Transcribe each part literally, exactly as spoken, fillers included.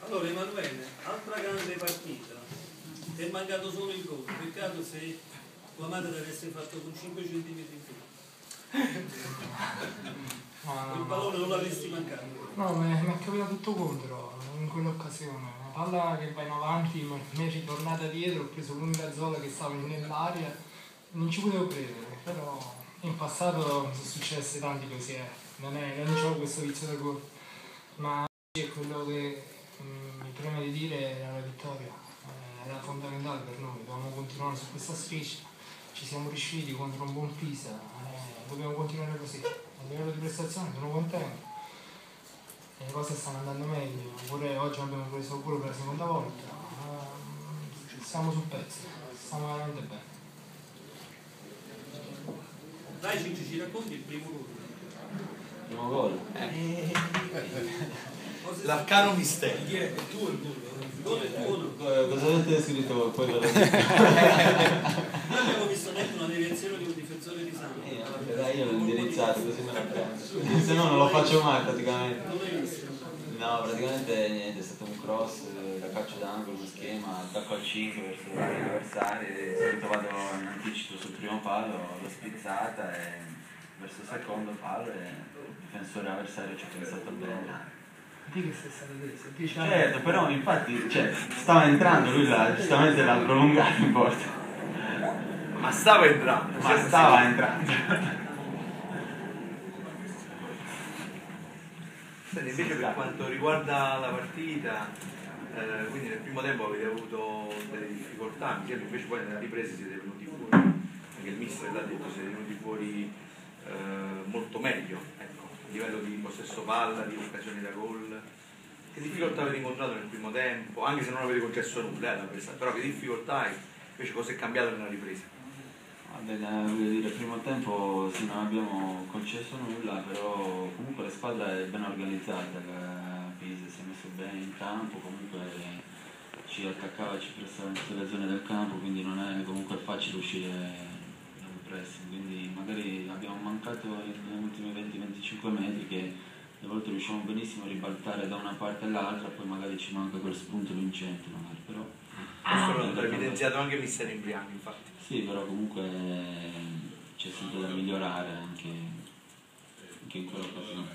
Allora Emanuele, altra grande partita, ti è mancato solo il gol, peccato se tua madre l'avesse fatto con cinque centimetri in più. No, no, il no. pallone non l'avresti mancato. No, mi è capitato tutto contro in quell'occasione. Una palla che va in avanti, ma mi è ritornata dietro, ho preso l'unica zola che stava nell'aria, non ci potevo credere, però in passato mi sono successe tante cose, eh. non, è, non ho questo vizio da gol, ma è quello che mh, mi preme di dire era la vittoria, eh, era fondamentale per noi, dovevamo continuare su questa striscia, ci siamo riusciti contro un buon Pisa, eh, dobbiamo continuare così, a livello di prestazione sono contento. Le cose stanno andando meglio, pure oggi abbiamo preso il culo per la seconda volta, uh, siamo sul pezzo, stiamo veramente bene. Dai Cicci, ci racconti il primo gol. Primo gol? Eh. L'arcano mistero. Chi è? È tuo il gol? Il gol è tuo o no? Cosa avete scritto poi? Noi abbiamo visto netto una deviazione di un difensore di Samp. Eh, vabbè, dai, io l'ho indirizzato così me la prendo. Se no non lo faccio mai praticamente. Non l'hai visto? No, praticamente niente, è stato un cross eh, da calcio d'angolo, uno schema, attacco al cinque verso gli avversari, e subito vado in anticipo sul primo palo, l'ho spizzata e verso il secondo palo e il difensore avversario ci ha pensato bene. Di che sei stato adesso? dieci anni? Certo, però infatti cioè, stava entrando, lui l'ha, giustamente l'ha prolungato in porta. Ma stava entrando. Ma stava entrando. Invece per quanto riguarda la partita, eh, quindi nel primo tempo avete avuto delle difficoltà, mi sembra invece poi nella ripresa siete venuti fuori, perché il mister l'ha detto, siete venuti fuori eh, molto meglio, ecco, a livello di possesso palla, di occasioni da gol. Che difficoltà avete incontrato nel primo tempo, anche se non avete concesso nulla, eh, la presa, però che difficoltà hai, invece cosa è cambiato nella ripresa? Bene, voglio dire, il primo tempo sì, non abbiamo concesso nulla, però comunque la squadra è ben organizzata, la Pisa si è messo bene in campo, comunque ci attaccava, ci pressava in tutte le zone del campo, quindi non è comunque facile uscire dal pressing, quindi magari abbiamo mancato negli ultimi venti venticinque metri che a volte riusciamo benissimo a ribaltare da una parte all'altra, poi magari ci manca quel spunto vincente, magari, però... Questo l'ha evidenziato anche mister Imbriani, infatti. Sì, però comunque c'è sempre da migliorare anche, anche in quell'occasione.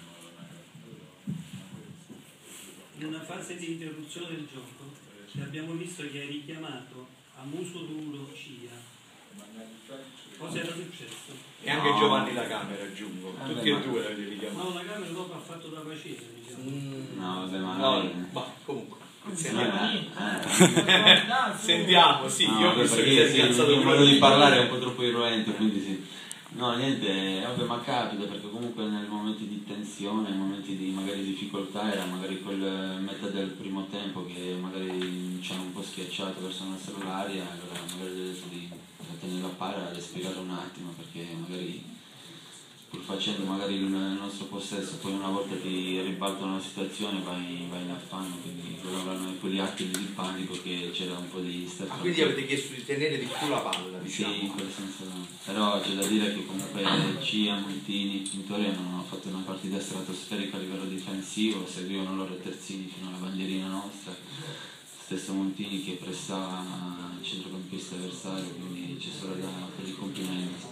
In una fase di interruzione del gioco abbiamo visto che hai richiamato a muso duro Cia. Cosa era successo? E anche No. Giovanni La Camera, aggiungo. Eh, Tutti beh, e due l'avete richiamato. No, la camera dopo ha fatto da pacere, diciamo. Mm. No, vabbè, ma No, noi... ma comunque. Sentiamo, Sentiamo, Sentiamo, sì, no, io ho vabbè, visto perché che io, si sì, è piazzato il un modo po' di parlare è un po' troppo irruento, quindi sì. No, niente, vabbè, ma capita perché comunque nei momenti di tensione, nei momenti di magari difficoltà era magari quel metà del primo tempo che magari ci hanno un po' schiacciato verso la nostra area, allora magari ho detto di tenere la palla e respirare un attimo perché magari pur facendo magari il nostro possesso poi una volta ti ribaltano la situazione vai, vai in affanno, quindi erano quegli attimi di panico che c'era un po' di Ah, quindi avete chiesto di tenere di più la palla, diciamo. sì, in quel senso no. Però c'è da dire che comunque Cia, Montini, Pintori hanno fatto una partita stratosferica a livello difensivo, seguivano loro i terzini fino alla bandierina nostra, stesso Montini che pressava il centrocampista avversario, quindi c'è solo da fare i complimenti.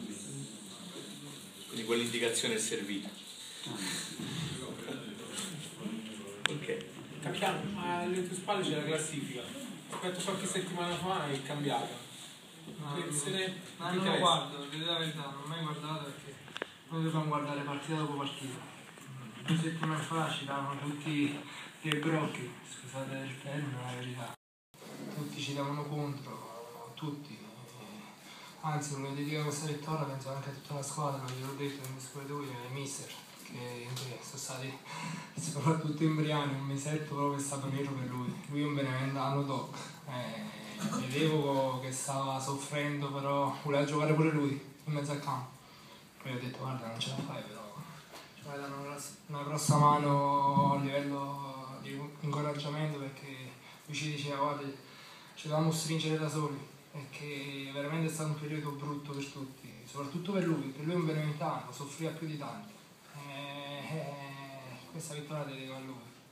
Quindi quell'indicazione è servita. Ok. Capitano, ma alle tue spalle c'è la classifica. Rispetto a qualche settimana fa è cambiata. No, Che se ne- no, che non lo interessa? guardo, devo dire la verità, non ho mai guardato perché noi dobbiamo guardare partita dopo partita. Due settimane fa ci davano tutti dei brocchi, scusate il termine, la verità. Tutti ci davano contro, tutti. Anzi, voglio dedicare questa vittoria, penso anche a tutta la squadra, non gliel'ho detto nel spogliatoio, ai mister, che sono stati soprattutto Imbriani, un mesetto proprio è stato nero per lui. Lui è un beneventano doc. Eh, vedevo che stava soffrendo, però voleva giocare pure lui in mezzo al campo. Poi ho detto guarda non ce la fai, però ci vai a dare una, una grossa mano a livello di incoraggiamento, perché lui ci diceva guarda ci dovevamo stringere da soli, perché veramente è stato un periodo brutto per tutti, soprattutto per lui, perché lui è un beneventano, soffriva più di tanto. E questa vittoria la dedico a lui.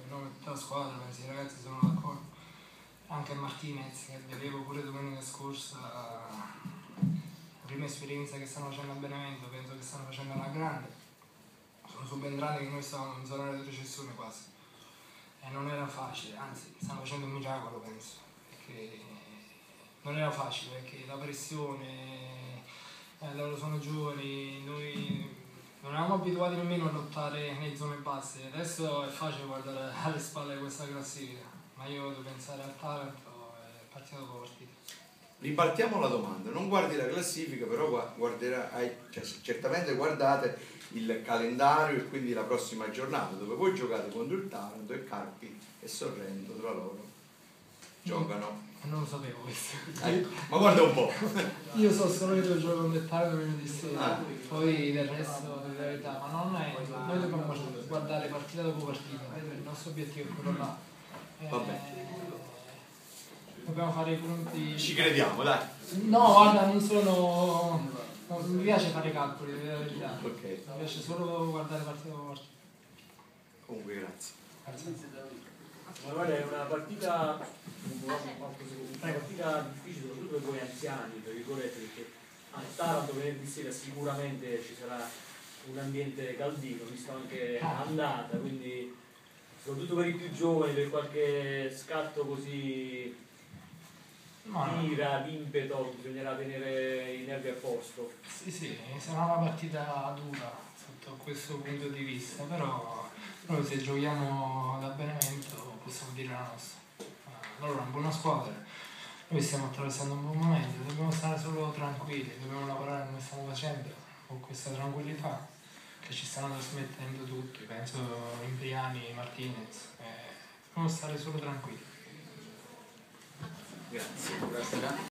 per nome di tutta la squadra, penso i ragazzi sono d'accordo. Anche Martinez, che vedevo pure domenica scorsa, la prima esperienza che stanno facendo a Benevento, penso che stanno facendo alla grande. Sono subentrati che noi stavamo in zona di retrocessione quasi. E non era facile, anzi, stanno facendo un miracolo, penso. Perché non era facile, perché la pressione, eh, loro sono giovani, noi non eravamo abituati nemmeno a lottare nelle zone basse. Adesso è facile guardare alle spalle questa classifica, ma io devo pensare al Taranto e partita dopo partita. Ripartiamo la domanda, non guardi la classifica, però guarderai, cioè, certamente guardate il calendario e quindi la prossima giornata, dove voi giocate contro il Taranto e Carpi e Sorrento tra loro giocano. Non lo sapevo questo. Eh, ma guarda un po'. Io so solo che devo giocare con dettaglio venerdì sera, Ah. poi del resto di verità, ma non è. Noi dobbiamo guardare partita dopo partita, il nostro obiettivo è quello là. Eh, dobbiamo fare i punti. Ci crediamo, dai. No, guarda, non sono. Non mi piace fare i calcoli, di verità. Ok. Mi piace solo guardare partita dopo partita. Comunque grazie. Grazie. Ma guarda, è una partita, una partita difficile soprattutto per voi anziani, tra virgolette, perché a Taranto venerdì sera sicuramente ci sarà un ambiente caldino, visto anche andata, quindi soprattutto per i più giovani, per qualche scatto così di ira, di impeto, bisognerà tenere i nervi a posto. Sì, sì, sarà una partita dura sotto questo punto di vista, però noi se giochiamo da Benevento possiamo dire la nostra. Allora, una buona squadra, noi stiamo attraversando un buon momento, dobbiamo stare solo tranquilli, dobbiamo lavorare come stiamo facendo, con questa tranquillità che ci stanno trasmettendo tutti, penso Imbriani, Martinez, eh, dobbiamo stare solo tranquilli. Grazie.